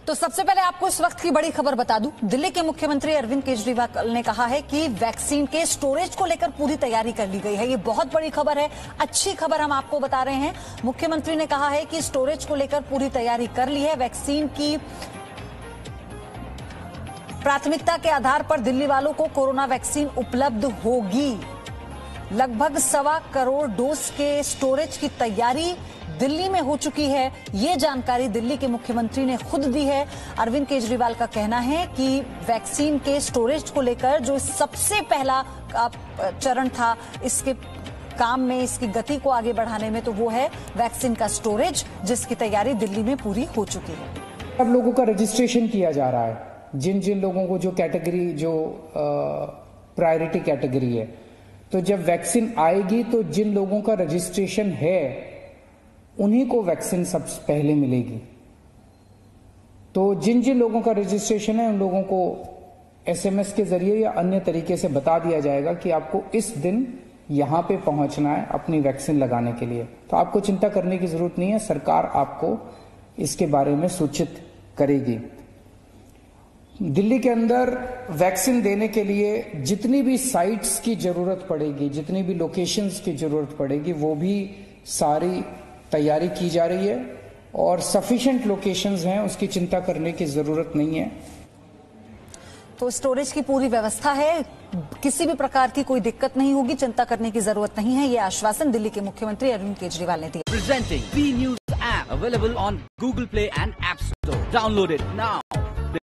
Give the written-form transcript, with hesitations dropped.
तो सबसे पहले आपको इस वक्त की बड़ी खबर बता दूं, दिल्ली के मुख्यमंत्री अरविंद केजरीवाल ने कहा है कि वैक्सीन के स्टोरेज को लेकर पूरी तैयारी कर ली गई है। ये बहुत बड़ी खबर है, अच्छी खबर हम आपको बता रहे हैं। मुख्यमंत्री ने कहा है कि स्टोरेज को लेकर पूरी तैयारी कर ली है। वैक्सीन की प्राथमिकता के आधार पर दिल्ली वालों को कोरोना वैक्सीन उपलब्ध होगी। लगभग 1.25 करोड़ डोज के स्टोरेज की तैयारी दिल्ली में हो चुकी है। ये जानकारी दिल्ली के मुख्यमंत्री ने खुद दी है। अरविंद केजरीवाल का कहना है कि वैक्सीन के स्टोरेज को लेकर जो सबसे पहला चरण था इसके काम में, इसकी गति को आगे बढ़ाने में, तो वो है वैक्सीन का स्टोरेज, जिसकी तैयारी दिल्ली में पूरी हो चुकी है। अब लोगों का रजिस्ट्रेशन किया जा रहा है। जिन जिन लोगों को जो कैटेगरी, जो प्रायोरिटी कैटेगरी है, तो जब वैक्सीन आएगी तो जिन लोगों का रजिस्ट्रेशन है उन्हीं को वैक्सीन सबसे पहले मिलेगी। तो जिन जिन लोगों का रजिस्ट्रेशन है उन लोगों को एसएमएस के जरिए या अन्य तरीके से बता दिया जाएगा कि आपको इस दिन यहां पे पहुंचना है अपनी वैक्सीन लगाने के लिए। तो आपको चिंता करने की जरूरत नहीं है, सरकार आपको इसके बारे में सूचित करेगी। दिल्ली के अंदर वैक्सीन देने के लिए जितनी भी साइट्स की जरूरत पड़ेगी, जितनी भी लोकेशंस की जरूरत पड़ेगी, वो भी सारी तैयारी की जा रही है और सफिशिएंट लोकेशंस हैं, उसकी चिंता करने की जरूरत नहीं है। तो स्टोरेज की पूरी व्यवस्था है, किसी भी प्रकार की कोई दिक्कत नहीं होगी, चिंता करने की जरूरत नहीं है। ये आश्वासन दिल्ली के मुख्यमंत्री अरविंद केजरीवाल ने दिया। Presenting V News app available on Google Play and App Store. Download it now.